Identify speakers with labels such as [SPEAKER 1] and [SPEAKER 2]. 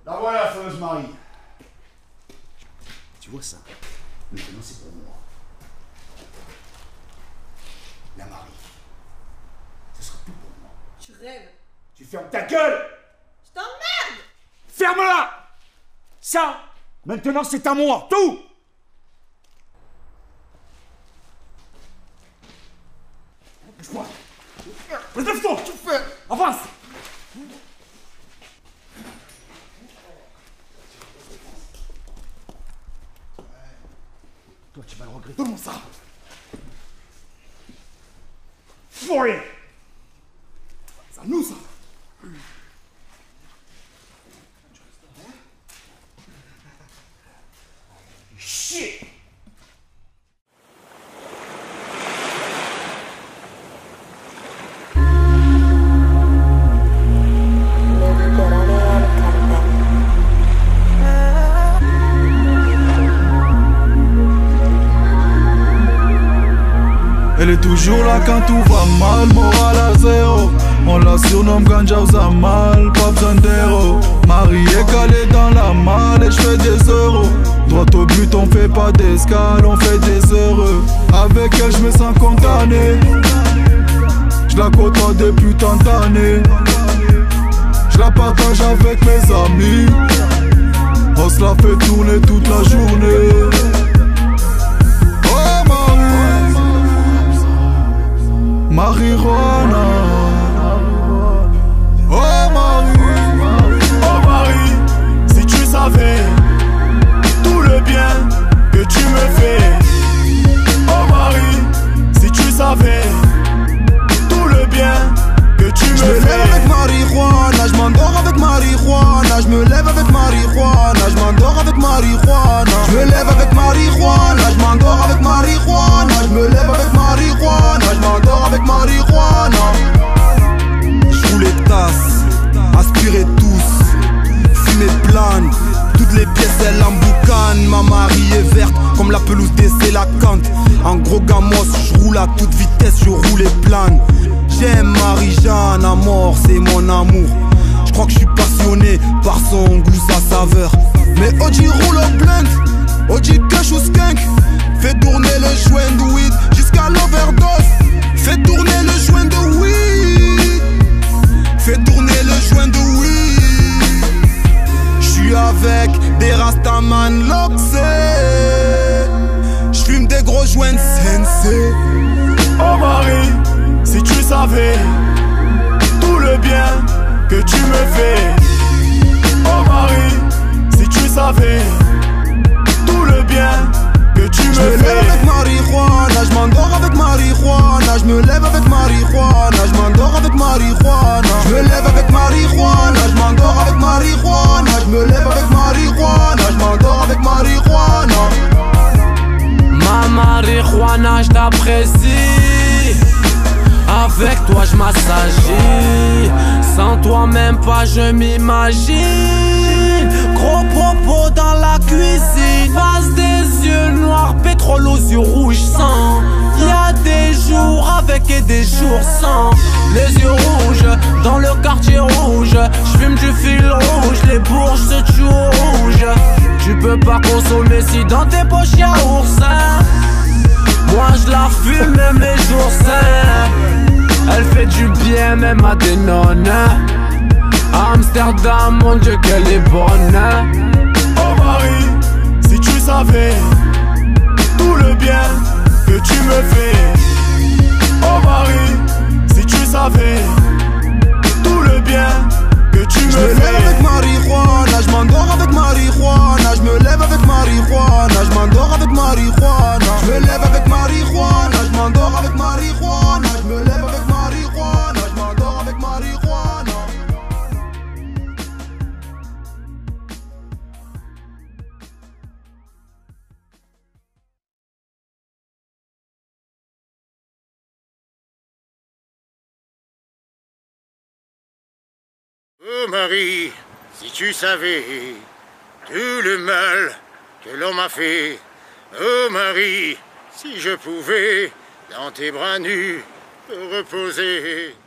[SPEAKER 1] La voilà la fameuse Marie. Tu vois ça? Maintenant c'est pour moi. La Marie. Ce sera tout pour moi.
[SPEAKER 2] Tu rêves.
[SPEAKER 1] Tu fermes ta gueule!
[SPEAKER 2] Je t'emmerde!
[SPEAKER 1] Ferme-la! Ça, maintenant c'est à moi, tout! Bouge-moi! Lève-toi! Tu fais! Avance! Toi, tu vas le regretter. Donne-moi ça! Fourré! C'est à nous, ça! Shit!
[SPEAKER 3] Elle est toujours là quand tout va mal, morale à zéro. On la surnomme Ganja aux Amal, pas besoin d'héros. Marie est calée dans la malle et j'fais des euros. Droit au but, on fait pas d'escale, on fait des heureux. Avec elle j'me sens condamné. J'la côtoie depuis tant d'années. J'la partage avec mes amis. On se la fait tourner toute la journée. Marijuana. Oh Marie, si tu savais tout le bien que tu me fais. Oh Marie, si tu savais tout le bien que tu me fais. Je me lève avec marijuana, je m'endors avec marijuana. Je me lève avec marijuana, je m'endors avec marijuana. Je me lève avec marijuana, je m'endors avec marijuana. Je me lève avec marijuana, je m'endors avec marijuana. Je roule les tasses, aspirez tous, fumez plane. Toutes les pièces elles en boucanent. Ma Marie est verte comme la pelouse des Sélacantes. En gros gamos, je roule à toute vitesse, je roule et plane. J'aime Marie-Jeanne à mort, c'est mon amour. Je crois que je suis passionné par son goût, sa saveur. Mais Oji roule au blend, Oji cash ou skunk. Fais tourner le joint de weed jusqu'à l'overdose. Fais tourner le joint de weed. Fais tourner le joint de weed. J'suis avec des rastaman loxés. J'fume des gros joints de sensei. Oh Marie, si tu savais tout le bien que tu me fais. Oh Marie, si tu savais tout le bien que tu me fais. Je me lève avec marijuana, je m'endors avec marijuana. Je me lève avec marijuana, je m'endors avec marijuana. Je me lève avec marijuana, je m'endors avec marijuana. Je me lève avec marijuana, je m'endors avec marijuana.
[SPEAKER 4] Ma marijuana, je t'apprécie. Avec toi je m'assagis. Sans toi même pas je m'imagine. Gros popo dans la cuisine. Face des yeux noirs, pétrole aux yeux rouges sang. Y'a des jours avec et des jours sans. Les yeux rouges dans le quartier rouge. J'fume du fil rouge, les bourges se tuent au rouge. Tu peux pas consommer si dans tes poches y'a oursin. Moi je la fume même les jours sains. Elle fait du bien même à des nonnes. Amsterdam, mon Dieu qu'elle est bonne.
[SPEAKER 3] Oh Marie, si tu savais tout le bien que tu me fais. Oh Marie, si tu savais tout le bien que tu me fais. Je me lève avec marijuana, je m'endors avec marijuana. Je me lève avec marijuana, je m'endors avec marijuana. Je me lève avec marijuana, je m'endors avec marijuana. Je me lève avec marijuana, je m'endors avec marijuana.
[SPEAKER 5] Oh Marie, si tu savais tout le mal que l'on m'a fait. Oh Marie, si je pouvais dans tes bras nus me reposer.